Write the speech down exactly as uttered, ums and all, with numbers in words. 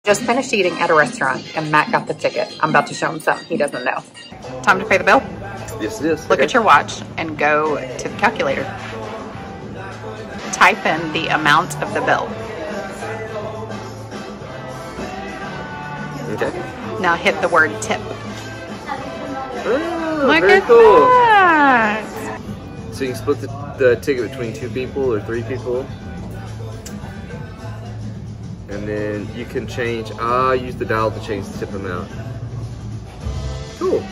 Just finished eating at a restaurant and Matt got the ticket. I'm about to show him something he doesn't know. Time to pay the bill? Yes, it is. Look okay. at your watch and go to the calculator. Type in the amount of the bill. Okay. Now hit the word tip. Oh, Look very at cool. that. So you can split the, the ticket between two people or three people. And then you can change, ah, use the dial to change the tip amount. Cool.